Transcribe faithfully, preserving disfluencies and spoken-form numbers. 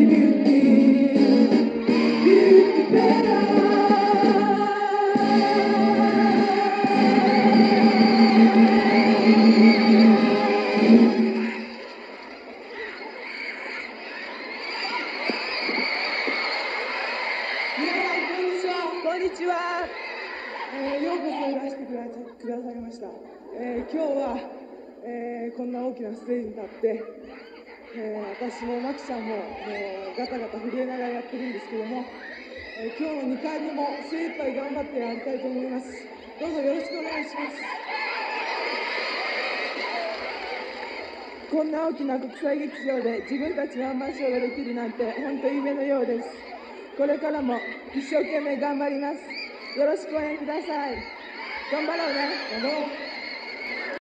こんにちは、えー、ようこそいらしてくだくださいました。えー、今日は、えー、こんな大きなステージに立って、えー、私もマキちゃんも、えー、ガタガタ震えながらやってるんですけども、えー、今日のにかいめも精一杯頑張ってやりたいと思います。どうぞよろしくお願いします。こんな大きな国際劇場で自分たちワンマンショーができるなんて本当に夢のようです。これからも一生懸命頑張ります。よろしくお願いください。頑張ろうね。